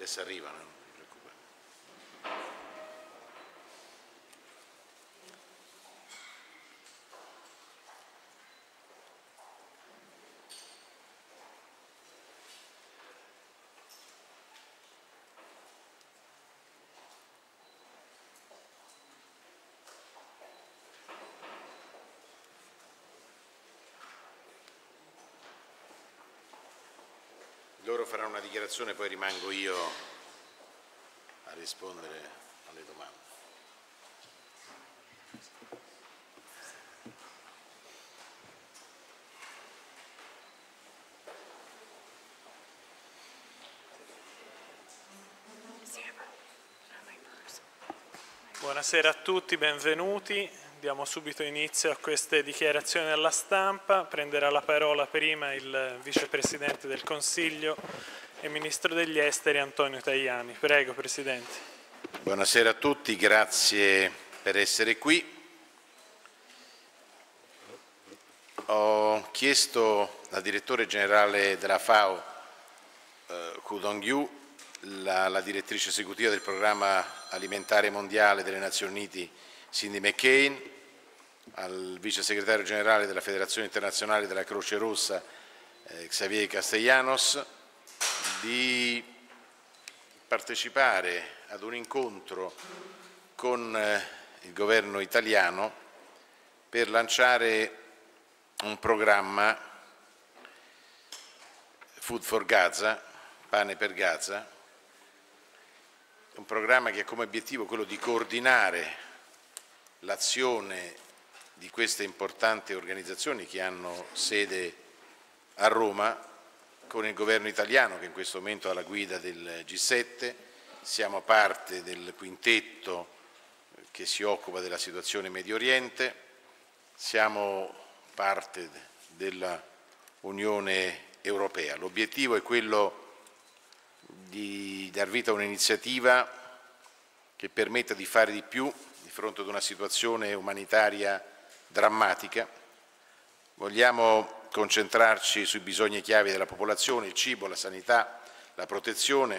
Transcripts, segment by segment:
Adesso arrivano, non ti preoccupare. Loro faranno una dichiarazione, poi rimango io a rispondere alle domande. Buonasera a tutti, benvenuti. Diamo subito inizio a queste dichiarazioni alla stampa. Prenderà la parola prima il Vicepresidente del Consiglio e Ministro degli Esteri Antonio Tajani. Prego, Presidente. Buonasera a tutti, grazie per essere qui. Ho chiesto al Direttore Generale della FAO, Koo Dong-yu, la Direttrice Esecutiva del Programma Alimentare Mondiale delle Nazioni Unite, Cindy McCain, al Vice Segretario Generale della Federazione Internazionale della Croce Rossa, Xavier Castellanos, di partecipare ad un incontro con il governo italiano per lanciare un programma Food for Gaza, pane per Gaza, un programma che ha come obiettivo quello di coordinare l'azione di queste importanti organizzazioni che hanno sede a Roma con il governo italiano che in questo momento ha la guida del G7, siamo parte del quintetto che si occupa della situazione in Medio Oriente, siamo parte della Unione Europea. L'obiettivo è quello di dar vita a un'iniziativa che permetta di fare di più di fronte ad una situazione umanitaria drammatica. Vogliamo concentrarci sui bisogni chiave della popolazione, il cibo, la sanità, la protezione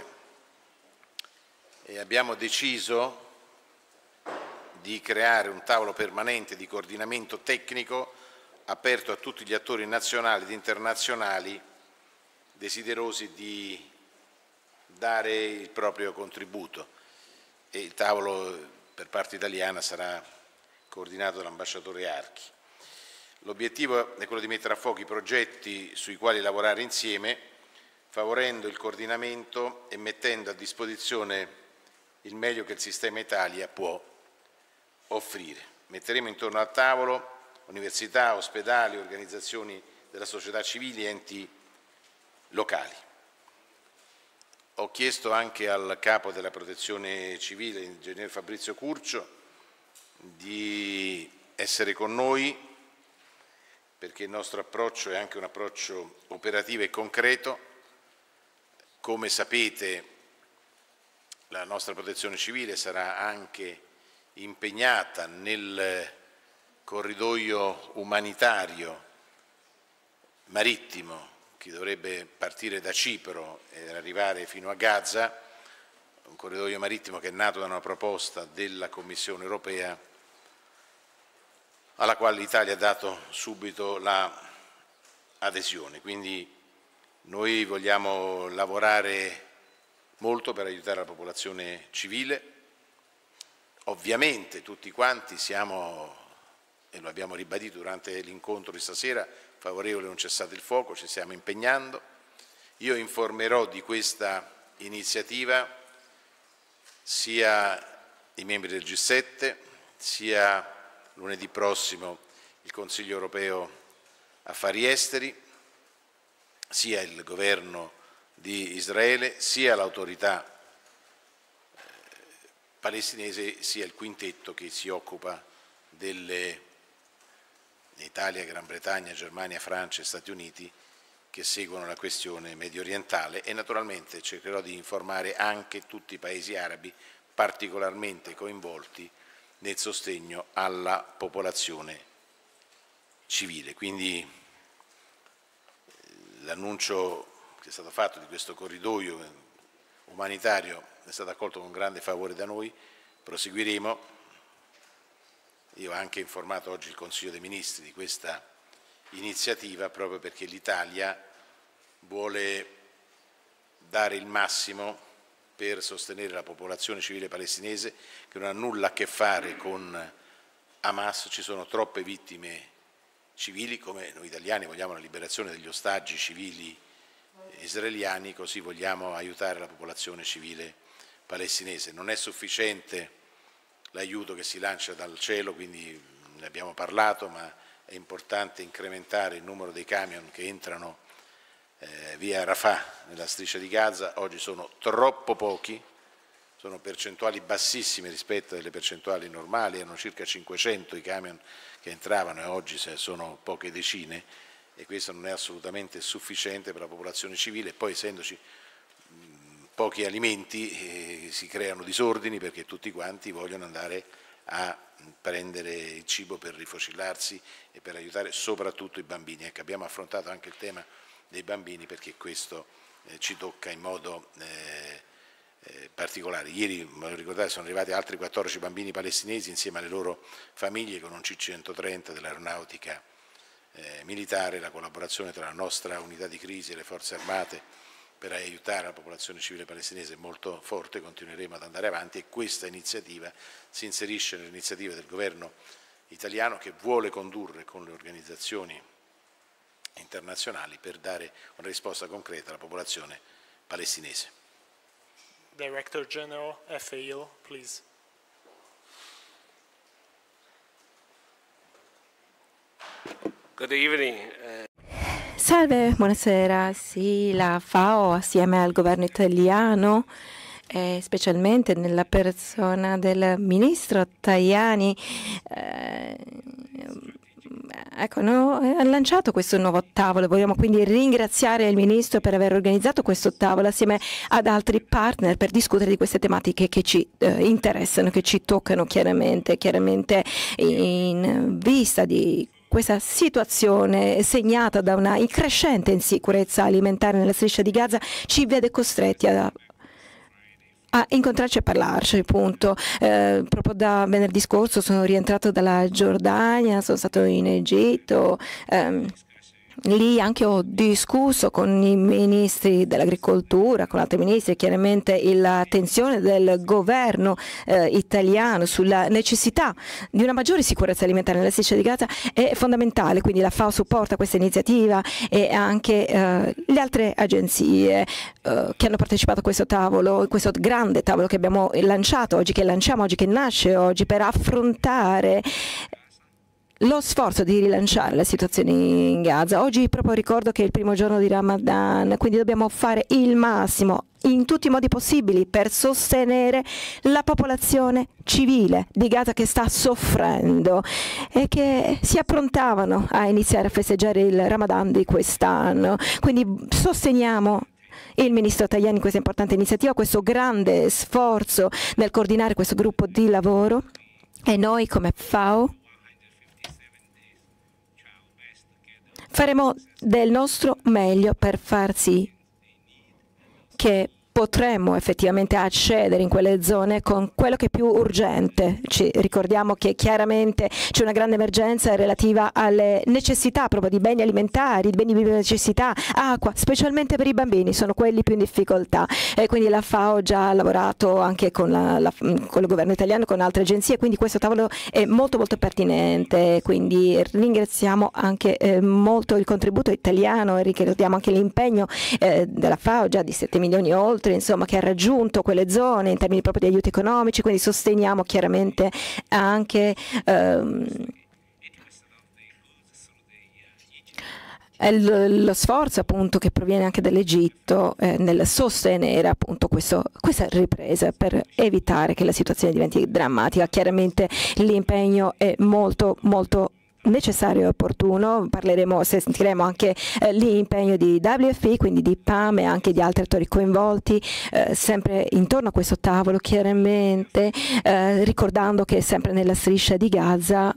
e abbiamo deciso di creare un tavolo permanente di coordinamento tecnico aperto a tutti gli attori nazionali ed internazionali desiderosi di dare il proprio contributo e il tavolo per parte italiana sarà coordinato dall'ambasciatore Archi. L'obiettivo è quello di mettere a fuoco i progetti sui quali lavorare insieme, favorendo il coordinamento e mettendo a disposizione il meglio che il sistema Italia può offrire. Metteremo intorno al tavolo università, ospedali, organizzazioni della società civile e enti locali. Ho chiesto anche al capo della protezione civile, l'ingegner Fabrizio Curcio, di essere con noi perché il nostro approccio è anche un approccio operativo e concreto. Come sapete, la nostra protezione civile sarà anche impegnata nel corridoio umanitario marittimo che dovrebbe partire da Cipro e arrivare fino a Gaza, un corridoio marittimo che è nato da una proposta della Commissione europea alla quale l'Italia ha dato subito l'adesione. Quindi noi vogliamo lavorare molto per aiutare la popolazione civile. Ovviamente tutti quanti siamo, e lo abbiamo ribadito durante l'incontro di stasera, favorevoli a un cessate il fuoco, ci stiamo impegnando. Io informerò di questa iniziativa sia i membri del G7, sia lunedì prossimo il Consiglio europeo Affari Esteri, sia il governo di Israele, sia l'autorità palestinese, sia il quintetto che si occupa delle Italia, Gran Bretagna, Germania, Francia e Stati Uniti che seguono la questione medio orientale e naturalmente cercherò di informare anche tutti i paesi arabi particolarmente coinvolti nel sostegno alla popolazione civile. Quindi l'annuncio che è stato fatto di questo corridoio umanitario è stato accolto con grande favore da noi, proseguiremo. Io ho anche informato oggi il Consiglio dei Ministri di questa iniziativa proprio perché l'Italia vuole dare il massimo per sostenere la popolazione civile palestinese che non ha nulla a che fare con Hamas. Ci sono troppe vittime civili, come noi italiani vogliamo la liberazione degli ostaggi civili israeliani, così vogliamo aiutare la popolazione civile palestinese. Non è sufficiente l'aiuto che si lancia dal cielo, quindi ne abbiamo parlato, ma è importante incrementare il numero dei camion che entrano via Rafah nella striscia di Gaza. Oggi sono troppo pochi, sono percentuali bassissime rispetto alle percentuali normali, erano circa 500 i camion che entravano e oggi sono poche decine, e questo non è assolutamente sufficiente per la popolazione civile. Poi, essendoci pochi alimenti, si creano disordini perché tutti quanti vogliono andare a prendere il cibo per rifocillarsi e per aiutare soprattutto i bambini. Ecco, abbiamo affrontato anche il tema dei bambini perché questo ci tocca in modo particolare. Ieri, me lo ricordate, sono arrivati altri 14 bambini palestinesi insieme alle loro famiglie con un C-130 dell'aeronautica militare. La collaborazione tra la nostra unità di crisi e le forze armate per aiutare la popolazione civile palestinese è molto forte, continueremo ad andare avanti, e questa iniziativa si inserisce nell'iniziativa del governo italiano che vuole condurre con le organizzazioni internazionali per dare una risposta concreta alla popolazione palestinese. Director General, FAO, please. Good evening. Salve, buonasera. Sì, la FAO assieme al governo italiano, specialmente nella persona del ministro Tajani, ha lanciato questo nuovo tavolo. Vogliamo quindi ringraziare il Ministro per aver organizzato questo tavolo assieme ad altri partner per discutere di queste tematiche che ci interessano, che ci toccano chiaramente in vista di questa situazione segnata da una crescente insicurezza alimentare nella striscia di Gaza. Ci vede costretti a incontrarci e parlarci, appunto. Proprio da venerdì scorso sono rientrato dalla Giordania, sono stato in Egitto. Lì anche ho discusso con i ministri dell'agricoltura, con altri ministri. Chiaramente l'attenzione del governo italiano sulla necessità di una maggiore sicurezza alimentare nella striscia di Gaza è fondamentale, quindi la FAO supporta questa iniziativa e anche le altre agenzie che hanno partecipato a questo tavolo, questo grande tavolo che abbiamo lanciato oggi, che lanciamo oggi, che nasce oggi per affrontare lo sforzo di rilanciare la situazione in Gaza. Oggi proprio ricordo che è il primo giorno di Ramadan, quindi dobbiamo fare il massimo in tutti i modi possibili per sostenere la popolazione civile di Gaza che sta soffrendo e che si approntavano a iniziare a festeggiare il Ramadan di quest'anno. Quindi sosteniamo il ministro Tajani in questa importante iniziativa, questo grande sforzo nel coordinare questo gruppo di lavoro, e noi come FAO faremo del nostro meglio per far sì che potremmo effettivamente accedere in quelle zone con quello che è più urgente. Ci ricordiamo che chiaramente c'è una grande emergenza relativa alle necessità proprio di beni alimentari, di beni di necessità, acqua, specialmente per i bambini, sono quelli più in difficoltà, e quindi la FAO già ha lavorato anche con il governo italiano, con altre agenzie, quindi questo tavolo è molto pertinente, quindi ringraziamo anche molto il contributo italiano e ricordiamo anche l'impegno della FAO già di 7 milioni oltre, insomma, che ha raggiunto quelle zone in termini proprio di aiuti economici, quindi sosteniamo chiaramente anche lo sforzo appunto che proviene anche dall'Egitto nel sostenere appunto questa ripresa per evitare che la situazione diventi drammatica. Chiaramente l'impegno è molto necessario e opportuno. Sentiremo anche l'impegno di WFP, quindi di PAM e anche di altri attori coinvolti, sempre intorno a questo tavolo, chiaramente ricordando che sempre nella striscia di Gaza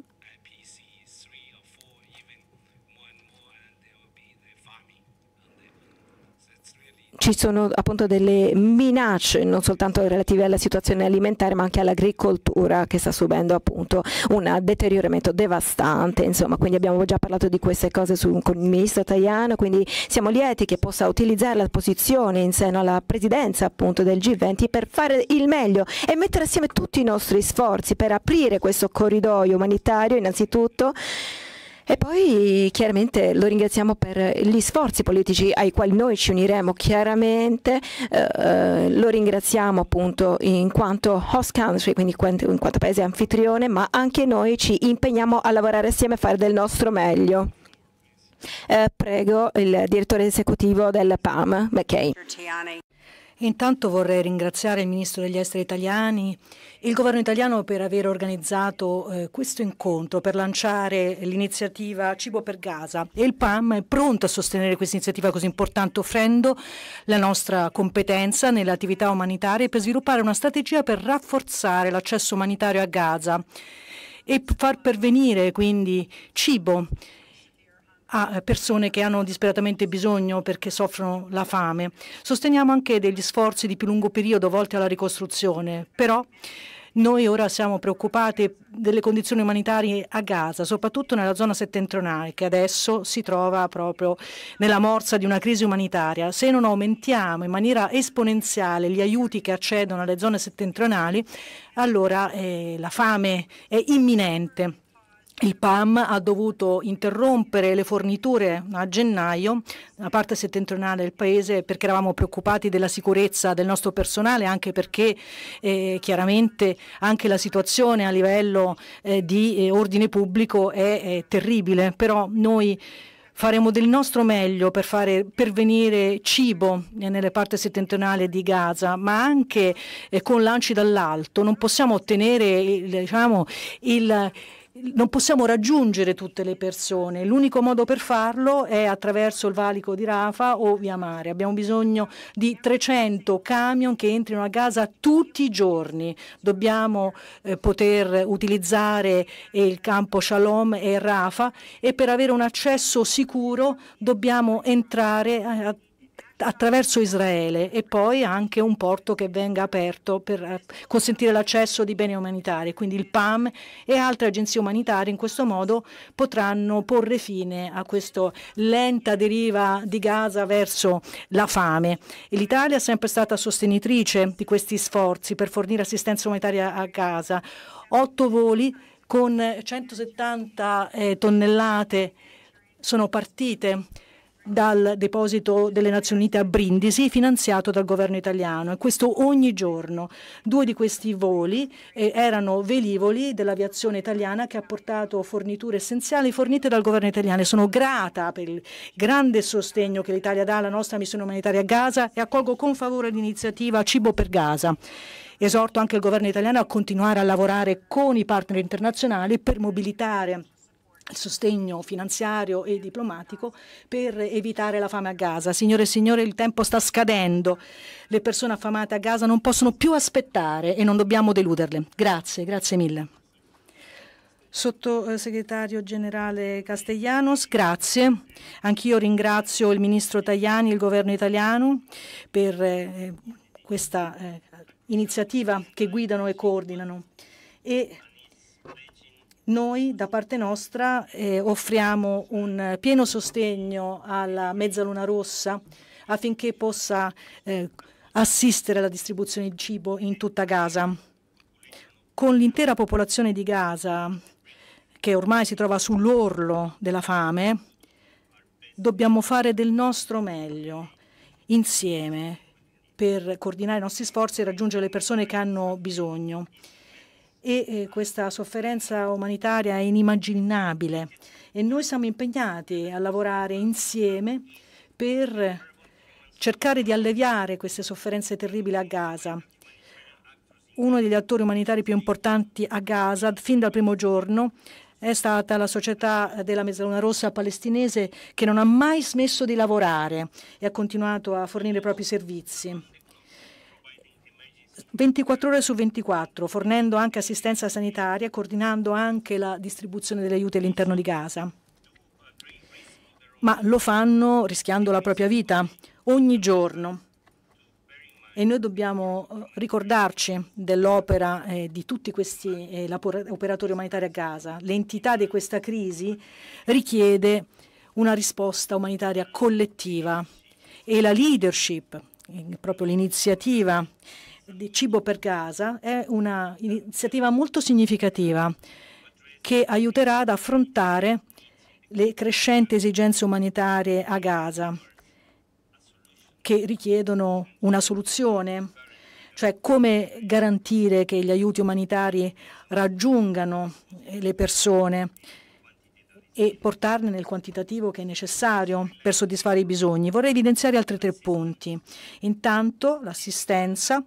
ci sono appunto delle minacce non soltanto relative alla situazione alimentare ma anche all'agricoltura che sta subendo appunto un deterioramento devastante, insomma, quindi abbiamo già parlato di queste cose con il ministro Tajani, quindi siamo lieti che possa utilizzare la posizione in seno alla presidenza appunto del G20 per fare il meglio e mettere assieme tutti i nostri sforzi per aprire questo corridoio umanitario innanzitutto. E poi chiaramente lo ringraziamo per gli sforzi politici ai quali noi ci uniremo chiaramente, lo ringraziamo appunto in quanto host country, quindi in quanto paese anfitrione, ma anche noi ci impegniamo a lavorare assieme e fare del nostro meglio. Prego il direttore esecutivo del PAM, McKay. Intanto vorrei ringraziare il Ministro degli Esteri italiani e il Governo italiano per aver organizzato questo incontro per lanciare l'iniziativa Cibo per Gaza. E il PAM è pronto a sostenere questa iniziativa così importante, offrendo la nostra competenza nelle attività umanitarie per sviluppare una strategia per rafforzare l'accesso umanitario a Gaza e far pervenire quindi cibo a persone che hanno disperatamente bisogno perché soffrono la fame. Sosteniamo anche degli sforzi di più lungo periodo volti alla ricostruzione, però noi ora siamo preoccupati delle condizioni umanitarie a Gaza, soprattutto nella zona settentrionale, che adesso si trova proprio nella morsa di una crisi umanitaria. Se non aumentiamo in maniera esponenziale gli aiuti che accedono alle zone settentrionali, allora la fame è imminente. Il PAM ha dovuto interrompere le forniture a gennaio nella parte settentrionale del paese perché eravamo preoccupati della sicurezza del nostro personale, anche perché chiaramente anche la situazione a livello di ordine pubblico è terribile, però noi faremo del nostro meglio per fare pervenire cibo nelle parti settentrionali di Gaza, ma anche con lanci dall'alto. Non possiamo ottenere non possiamo raggiungere tutte le persone. L'unico modo per farlo è attraverso il valico di Rafah o via mare. Abbiamo bisogno di 300 camion che entrino a Gaza tutti i giorni. Dobbiamo poter utilizzare il campo Shalom e Rafah e per avere un accesso sicuro dobbiamo entrare attraverso Israele e poi anche un porto che venga aperto per consentire l'accesso di beni umanitari. Quindi il PAM e altre agenzie umanitarie in questo modo potranno porre fine a questa lenta deriva di Gaza verso la fame. E l'Italia è sempre stata sostenitrice di questi sforzi per fornire assistenza umanitaria a Gaza. 8 voli con 170 tonnellate sono partite dal deposito delle Nazioni Unite a Brindisi, finanziato dal governo italiano, e questo ogni giorno. 2 di questi voli erano velivoli dell'aviazione italiana che ha portato forniture essenziali fornite dal governo italiano. Sono grata per il grande sostegno che l'Italia dà alla nostra missione umanitaria a Gaza e accolgo con favore l'iniziativa Cibo per Gaza. Esorto anche il governo italiano a continuare a lavorare con i partner internazionali per mobilitare il sostegno finanziario e diplomatico per evitare la fame a Gaza. Signore e signori, il tempo sta scadendo. Le persone affamate a Gaza non possono più aspettare e non dobbiamo deluderle. Grazie, grazie mille. Sottosegretario generale Castellanos, grazie. Anch'io ringrazio il ministro Tajani e il governo italiano per questa iniziativa che guidano e coordinano. E noi, da parte nostra, offriamo un pieno sostegno alla Mezzaluna Rossa affinché possa assistere alla distribuzione di cibo in tutta Gaza. Con l'intera popolazione di Gaza, che ormai si trova sull'orlo della fame, dobbiamo fare del nostro meglio insieme per coordinare i nostri sforzi e raggiungere le persone che hanno bisogno. E questa sofferenza umanitaria è inimmaginabile e noi siamo impegnati a lavorare insieme per cercare di alleviare queste sofferenze terribili a Gaza. Uno degli attori umanitari più importanti a Gaza fin dal primo giorno è stata la società della Mezzaluna Rossa palestinese, che non ha mai smesso di lavorare e ha continuato a fornire i propri servizi 24 ore su 24, fornendo anche assistenza sanitaria, coordinando anche la distribuzione degli aiuti all'interno di Gaza. Ma lo fanno rischiando la propria vita ogni giorno. e noi dobbiamo ricordarci dell'opera di tutti questi operatori umanitari a Gaza. L'entità di questa crisi richiede una risposta umanitaria collettiva e la leadership, proprio l'iniziativa di Cibo per Gaza, è un'iniziativa molto significativa che aiuterà ad affrontare le crescenti esigenze umanitarie a Gaza, che richiedono una soluzione, cioè come garantire che gli aiuti umanitari raggiungano le persone e portarne nel quantitativo che è necessario per soddisfare i bisogni. Vorrei evidenziare altri 3 punti. Intanto l'assistenza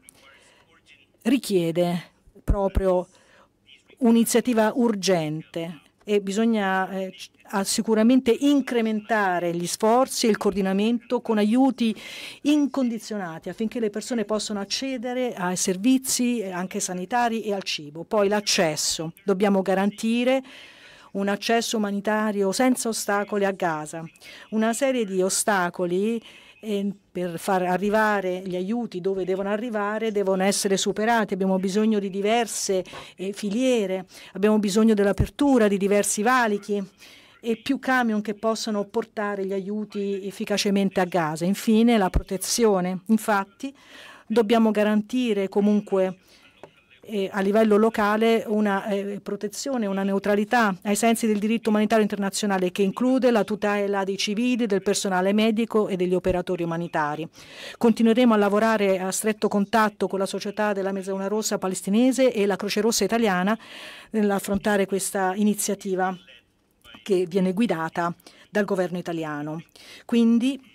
richiede proprio un'iniziativa urgente e bisogna sicuramente incrementare gli sforzi e il coordinamento con aiuti incondizionati affinché le persone possano accedere ai servizi anche sanitari e al cibo. Poi l'accesso. Dobbiamo garantire un accesso umanitario senza ostacoli a Gaza. Una serie di ostacoli per far arrivare gli aiuti dove devono arrivare devono essere superati. Abbiamo bisogno di diverse filiere, abbiamo bisogno dell'apertura di diversi valichi e più camion che possano portare gli aiuti efficacemente a Gaza. Infine la protezione. Infatti dobbiamo garantire comunque a livello locale una protezione, una neutralità ai sensi del diritto umanitario internazionale che include la tutela dei civili, del personale medico e degli operatori umanitari. Continueremo a lavorare a stretto contatto con la società della Mezzaluna Rossa palestinese e la Croce Rossa italiana nell'affrontare questa iniziativa che viene guidata dal governo italiano. Quindi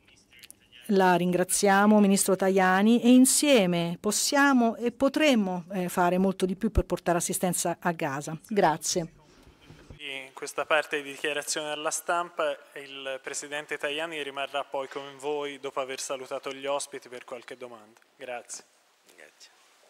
la ringraziamo, Ministro Tajani, e insieme possiamo e potremmo fare molto di più per portare assistenza a Gaza. Grazie. In questa parte di dichiarazione alla stampa il Presidente Tajani rimarrà poi con voi dopo aver salutato gli ospiti per qualche domanda. Grazie. Grazie.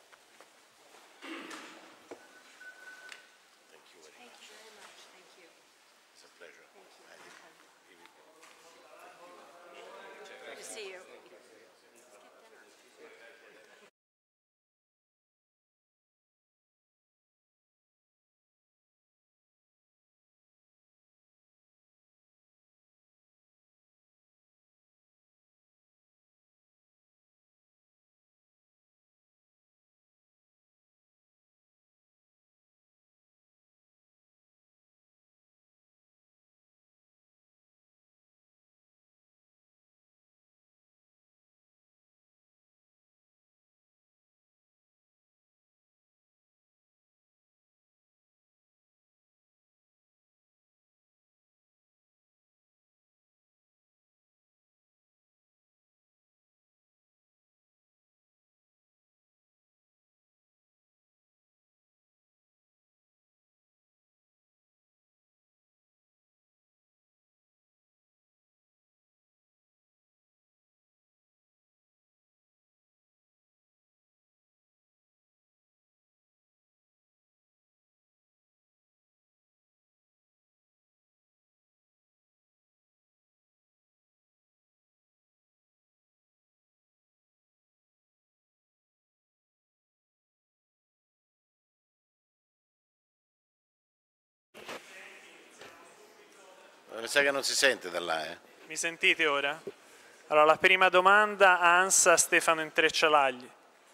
Mi sa che non si sente da là, eh? Mi sentite ora? Allora, la prima domanda a ANSA Stefano Intreccialagli.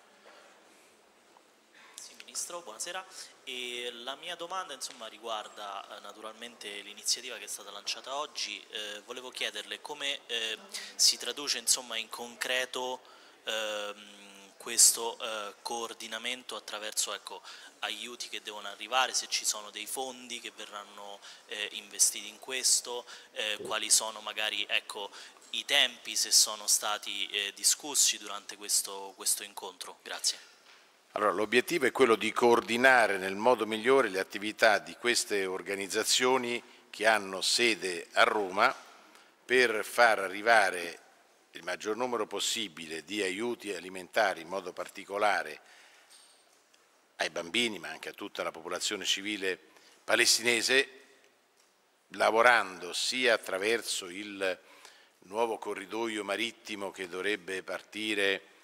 Sì, Ministro, buonasera. E la mia domanda riguarda naturalmente l'iniziativa che è stata lanciata oggi. Volevo chiederle come si traduce in concreto questo coordinamento attraverso aiuti che devono arrivare, se ci sono dei fondi che verranno investiti in questo, quali sono magari i tempi, se sono stati discussi durante questo incontro. Grazie. Allora, l'obiettivo è quello di coordinare nel modo migliore le attività di queste organizzazioni che hanno sede a Roma per far arrivare il maggior numero possibile di aiuti alimentari, in modo particolare ai bambini, ma anche a tutta la popolazione civile palestinese, lavorando sia attraverso il nuovo corridoio marittimo che dovrebbe partire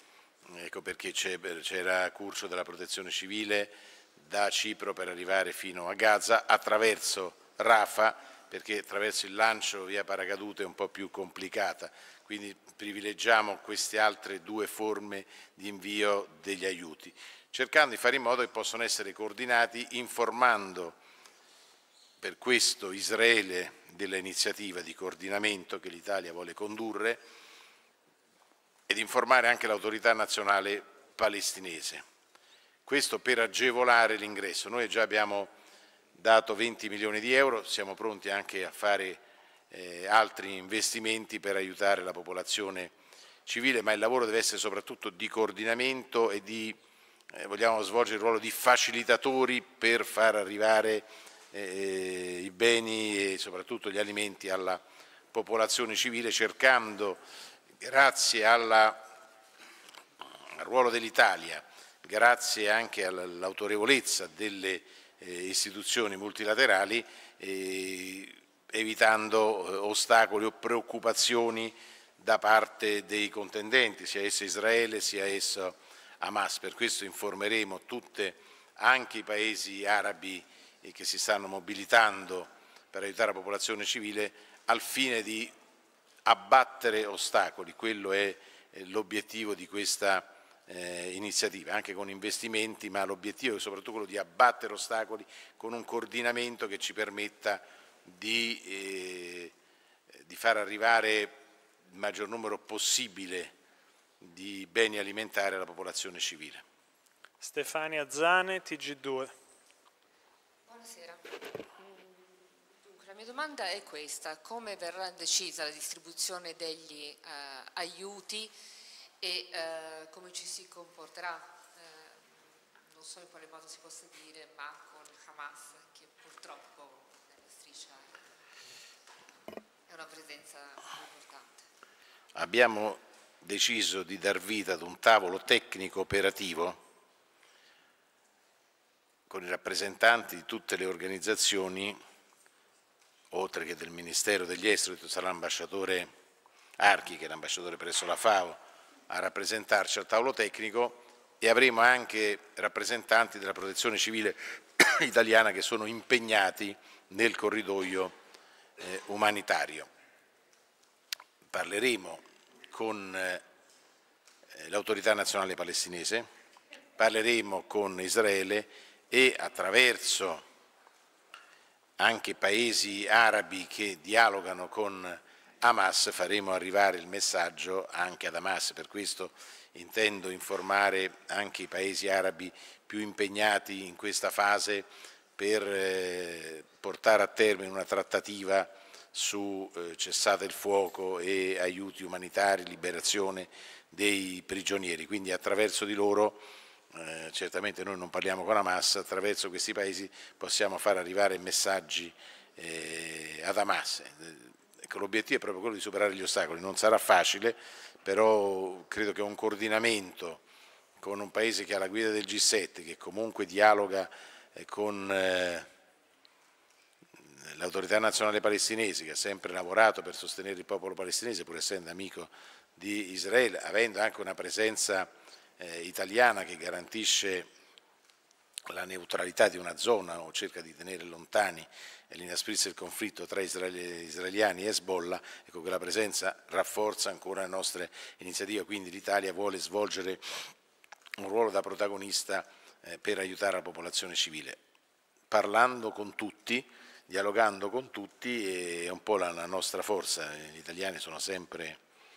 ecco perché c'era corso della protezione civile da Cipro per arrivare fino a Gaza attraverso Rafah, perché attraverso il lancio via paracadute è un po' più complicata, quindi privilegiamo queste altre due forme di invio degli aiuti, cercando di fare in modo che possano essere coordinati, informando per questo Israele dell'iniziativa di coordinamento che l'Italia vuole condurre ed informare anche l'autorità nazionale palestinese. Questo per agevolare l'ingresso. Noi già abbiamo dato 20 milioni di euro, siamo pronti anche a fare altri investimenti per aiutare la popolazione civile, ma il lavoro deve essere soprattutto di coordinamento e vogliamo svolgere il ruolo di facilitatori per far arrivare i beni e soprattutto gli alimenti alla popolazione civile, cercando, grazie al ruolo dell'Italia, grazie anche all'autorevolezza delle istituzioni multilaterali, evitando ostacoli o preoccupazioni da parte dei contendenti, sia esso Israele sia esso Hamas. Per questo informeremo anche i paesi arabi che si stanno mobilitando per aiutare la popolazione civile al fine di abbattere ostacoli. Quello è l'obiettivo di questa iniziativa, anche con investimenti, ma l'obiettivo è soprattutto quello di abbattere ostacoli con un coordinamento che ci permetta di far arrivare il maggior numero possibile di beni alimentari alla popolazione civile. Stefania Zane, TG2. Buonasera. Dunque, la mia domanda è questa: come verrà decisa la distribuzione degli aiuti e come ci si comporterà, non so in quale modo si possa dire, ma con Hamas, che purtroppo nella striscia è una presenza importante. Abbiamo deciso di dar vita ad un tavolo tecnico operativo con i rappresentanti di tutte le organizzazioni, oltre che del Ministero degli Esteri, sarà l'ambasciatore Archi, che è l'ambasciatore presso la FAO, a rappresentarci al tavolo tecnico, e avremo anche rappresentanti della protezione civile italiana che sono impegnati nel corridoio umanitario. Parleremo con l'autorità nazionale palestinese, parleremo con Israele e attraverso anche paesi arabi che dialogano con Hamas faremo arrivare il messaggio anche ad Hamas. Per questo intendo informare anche i paesi arabi più impegnati in questa fase per portare a termine una trattativa su cessate il fuoco e aiuti umanitari, liberazione dei prigionieri. Quindi attraverso di loro, certamente noi non parliamo con Hamas, attraverso questi paesi possiamo far arrivare messaggi ad Hamas. L'obiettivo è proprio quello di superare gli ostacoli. Non sarà facile, però credo che un coordinamento con un paese che ha la guida del G7, che comunque dialoga con l'autorità nazionale palestinese, che ha sempre lavorato per sostenere il popolo palestinese, pur essendo amico di Israele, avendo anche una presenza italiana che garantisce la neutralità di una zona o cerca di tenere lontani e l'inasprirsi del conflitto tra israeliani e Hezbollah, ecco, quella presenza rafforza ancora le nostre iniziative, quindi l'Italia vuole svolgere un ruolo da protagonista per aiutare la popolazione civile, parlando con tutti, dialogando con tutti, è un po' la nostra forza. Gli italiani sono sempre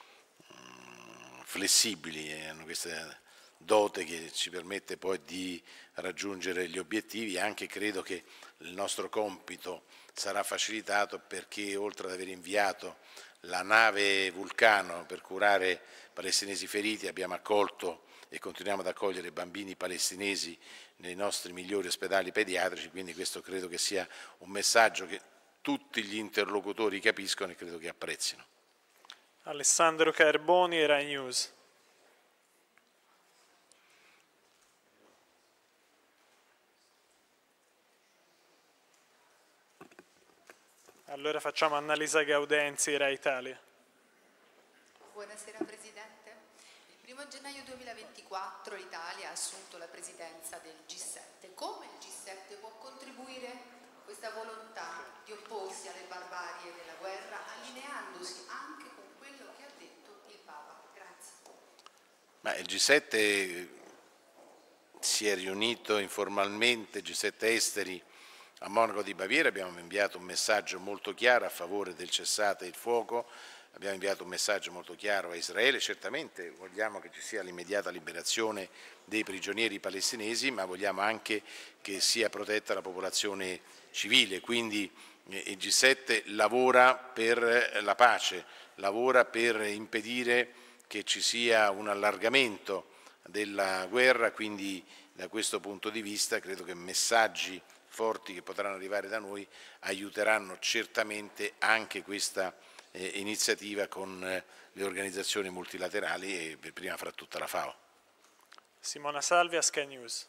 flessibili e hanno questa dote che ci permette poi di raggiungere gli obiettivi. Anche credo che il nostro compito sarà facilitato perché, oltre ad aver inviato la nave Vulcano per curare palestinesi feriti, abbiamo accolto e continuiamo ad accogliere bambini palestinesi nei nostri migliori ospedali pediatrici, quindi questo credo che sia un messaggio che tutti gli interlocutori capiscono e credo che apprezzino. Alessandro Carboni, Rai News. Allora facciamo Annalisa Gaudenzi, Rai Italia. Buonasera Presidente. Il 1° gennaio 2024 l'Italia ha assunto la presidenza del G7. Come il G7 può contribuire a questa volontà di opporsi alle barbarie della guerra, allineandosi anche con quello che ha detto il Papa? Grazie. Ma il G7 si è riunito informalmente, G7 esteri, a Monaco di Baviera. Abbiamo inviato un messaggio molto chiaro a favore del cessate il fuoco, abbiamo inviato un messaggio molto chiaro a Israele. Certamente vogliamo che ci sia l'immediata liberazione dei prigionieri palestinesi, ma vogliamo anche che sia protetta la popolazione civile. Quindi il G7 lavora per la pace, lavora per impedire che ci sia un allargamento della guerra, quindi da questo punto di vista credo che messaggi forti che potranno arrivare da noi aiuteranno certamente anche questa iniziativa con le organizzazioni multilaterali e prima fra tutta la FAO. Simona Salvia, Sky News.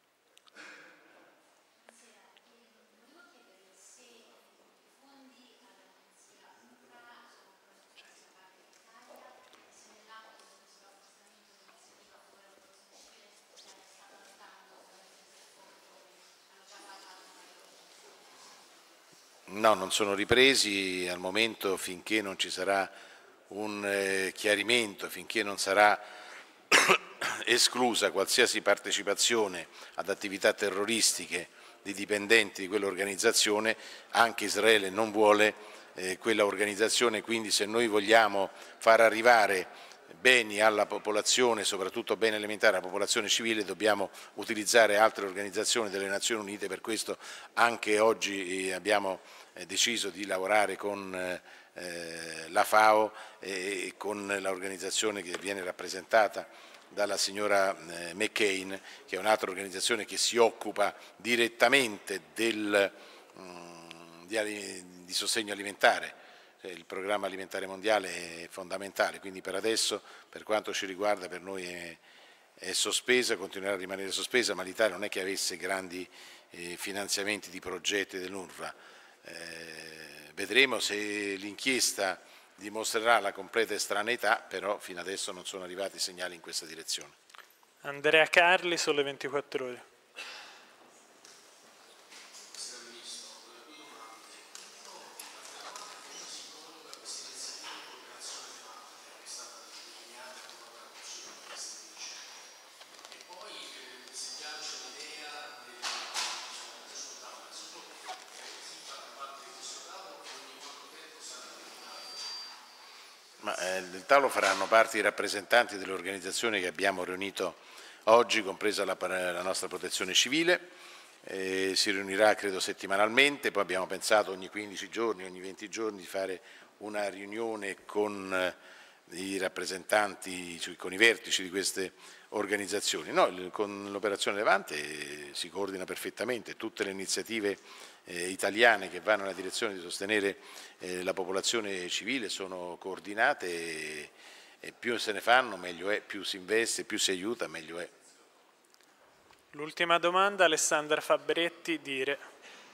No, non sono ripresi al momento, finché non ci sarà un chiarimento, finché non sarà esclusa qualsiasi partecipazione ad attività terroristiche di dipendenti di quell'organizzazione. Anche Israele non vuole quella organizzazione, quindi se noi vogliamo far arrivare beni alla popolazione, soprattutto beni alimentari alla popolazione civile, dobbiamo utilizzare altre organizzazioni delle Nazioni Unite. Per questo anche oggi abbiamo deciso di lavorare con la FAO e con l'organizzazione che viene rappresentata dalla signora McCain, che è un'altra organizzazione che si occupa direttamente di sostegno alimentare. Il programma alimentare mondiale è fondamentale, quindi per adesso, per quanto ci riguarda, per noi è sospesa, continuerà a rimanere sospesa, ma l'Italia non è che avesse grandi finanziamenti di progetti dell'UNRWA. Vedremo se l'inchiesta dimostrerà la completa estraneità, però fino adesso non sono arrivati segnali in questa direzione. Andrea Carli, Sole 24 Ore. Del tavolo faranno parte i rappresentanti delle organizzazioni che abbiamo riunito oggi, compresa la nostra protezione civile. Si riunirà credo settimanalmente, poi abbiamo pensato ogni 15 giorni, ogni 20 giorni di fare una riunione con i rappresentanti, con i vertici di queste organizzazioni. No, con l'operazione Levante si coordina perfettamente, tutte le iniziative italiane che vanno nella direzione di sostenere la popolazione civile sono coordinate e più se ne fanno meglio è, più si investe, più si aiuta meglio è. L'ultima domanda, Alessandra Fabretti, Dire.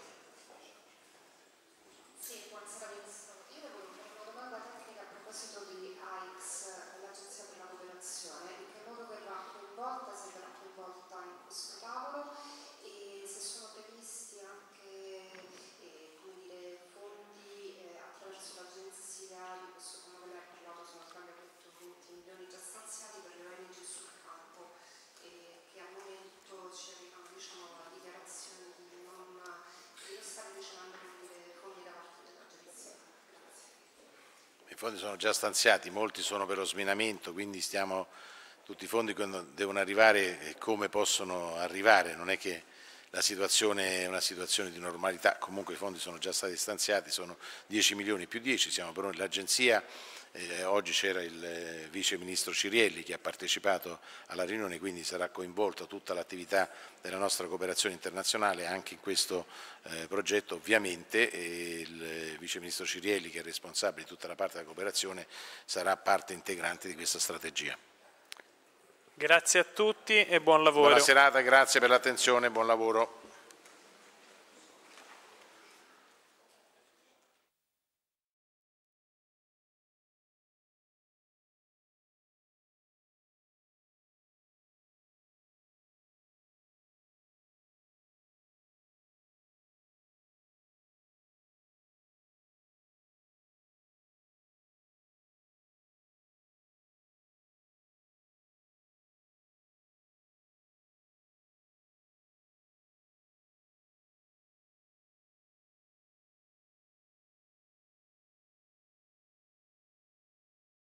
I fondi sono già stanziati, molti sono per lo sminamento, quindi tutti i fondi devono arrivare e come possono arrivare, non è che la situazione è una situazione di normalità, comunque i fondi sono già stati stanziati, sono 10 milioni più 10, siamo però l'agenzia, oggi c'era il vice ministro Cirielli che ha partecipato alla riunione, quindi sarà coinvolta tutta l'attività della nostra cooperazione internazionale anche in questo progetto ovviamente, e il vice ministro Cirielli, che è responsabile di tutta la parte della cooperazione, sarà parte integrante di questa strategia. Grazie a tutti e buon lavoro. Buona serata, grazie per l'attenzione, buon lavoro.